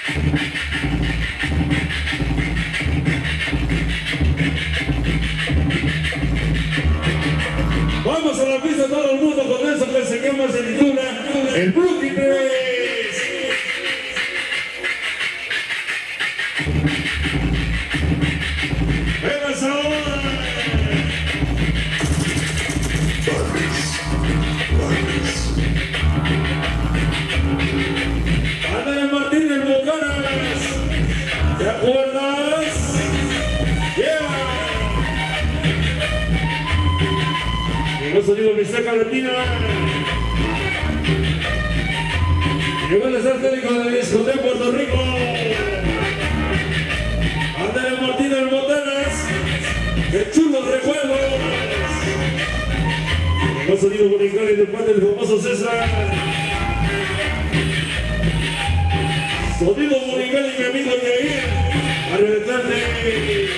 Vamos a la pista todo el mundo con eso que se llama, se titula el Brooklyn 3. ¡Vengas ahora! Ándale Martínez Bocaras, ¿te acuerdas? Llegó sonido Bisteca Latina. Llegó el estético de la discoteca Puerto Rico. Ándale Martínez Bocaras, qué chulos recuerdos. Llegó sonido Bonicali de parte del famoso César. Sonido Bonicali, mi amigo Yair, a reventarte.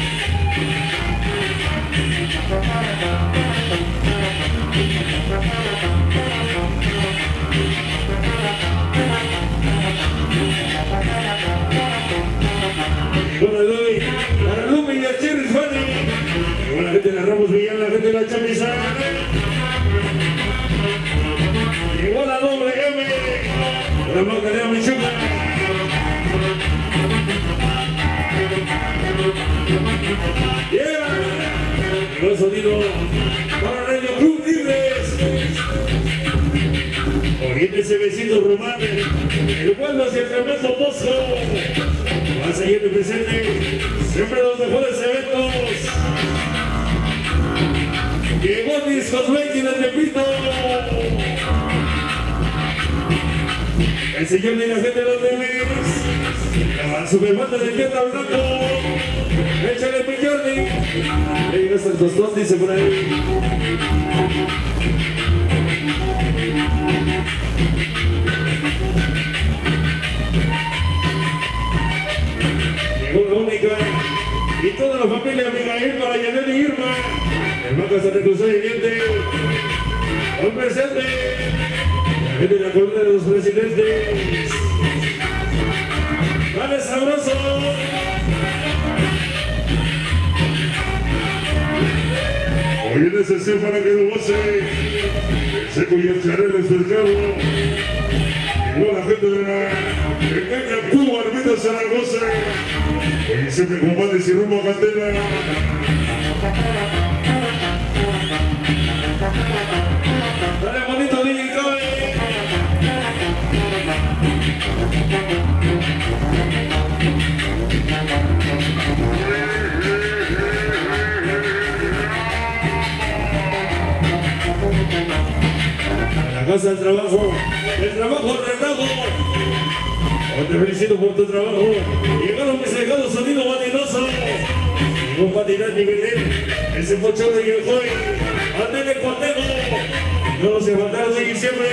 Bueno, doy para Lumi y a Cherry Fanny. Llegó la gente de la Ramos Villán, la gente de la Chamizana. Llegó la doble M, la Magdalena Michuca. Llegó el sonido para Radio Club Libres. Oriéntese vecino Román, el pueblo hacia el tremendo Bosco. Va a seguir presente siempre los mejores eventos. Llegó Discos 20, les repito. El señor de la gente de los bebés. La superbanda de Pieta Blanco. Échale mi Jordi. Ahí está el tostón, dice por ahí. Llegó la única y toda la familia Abigail para Yanel y Irma. El Maca se reclusó el diente. Un presente. La gente de la columna de los presidentes. ¡Dale sabroso! Hoy en ese C para que lo goce. El Seco y el Charel es pescado. Llegó la gente de la pequeña Cuba, Armita Zaragoza. Hoy siempre compadres y rumbo a Candela. Dale bonito, DJ Coy. La casa del trabajo, el trabajo retado. Te felicito por tu trabajo. Llegaron mis legados sonido vaninoso. Llegó Patinar Nivelén, ese pochón de Yojoy. Andele Cortejo. No se faltaron de diciembre.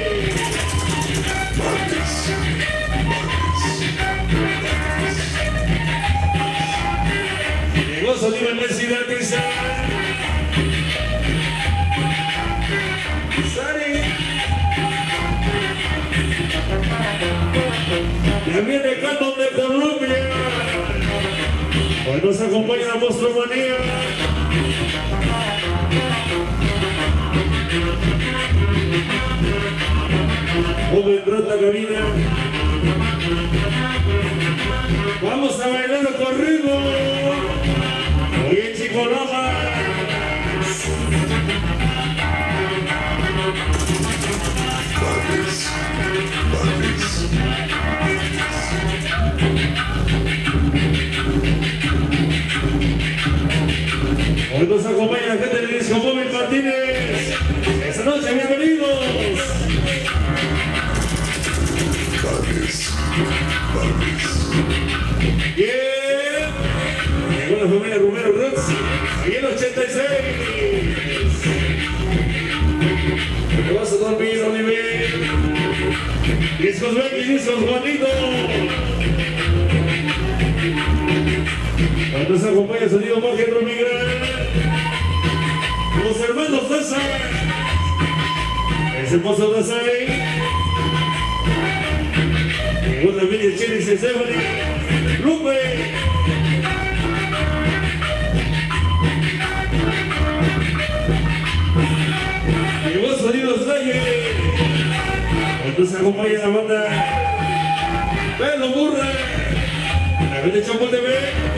Llegó sonido en Messi de Artisa. Ya viene Canon de Colombia. Hoy nos acompaña la Mostromanía. Joven Rota Cabina. Vamos a bailar con ritmo. Hoy en Chicolama. Hoy nos acompaña la gente del Disco Móvil Martínez. Esta noche, bienvenidos. Bien. Llegó la familia Romero Roots. Ahí en 86. ¿Te vas a dormir, Oliver? Discos Becky, Discos Juanito. Hoy nos acompaña el sonido Magia Romigral. Los hermanos Deza. Ese pozo de ahí. Llegó también el Chile Stephanie, Lupe. Llegó Sonidos Valle. Entonces acompaña la banda Pelo Burra. La vez de Chapo TV.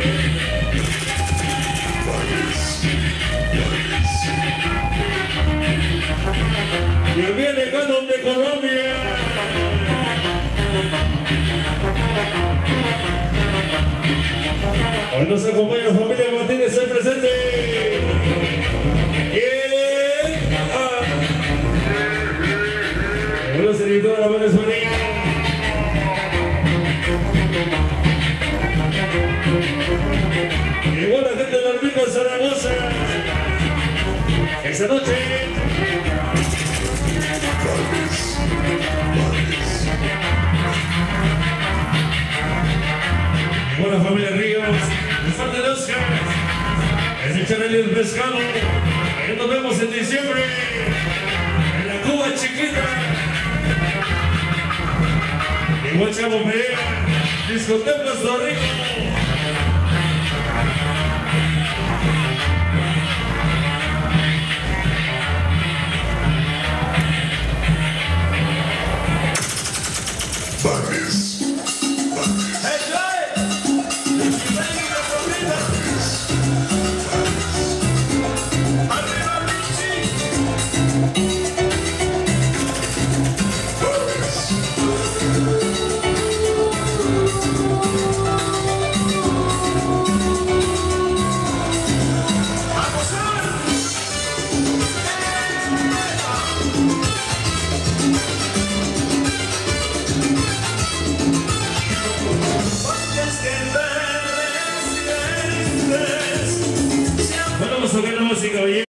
Y viene Canon de Colombia. Hoy nos acompaña la familia Martínez el presente. Llegó la servidora de la banda España. Llegó la gente de la Rica Zaragoza. Esta noche. Llegó la familia Ríos, el fan de Oscar, es el Chanel y el Pescado. Ahí nos vemos en diciembre, en la Cuba chiquita. Llegó el Chavo Perea, discoteca Costa Rica. Porque es que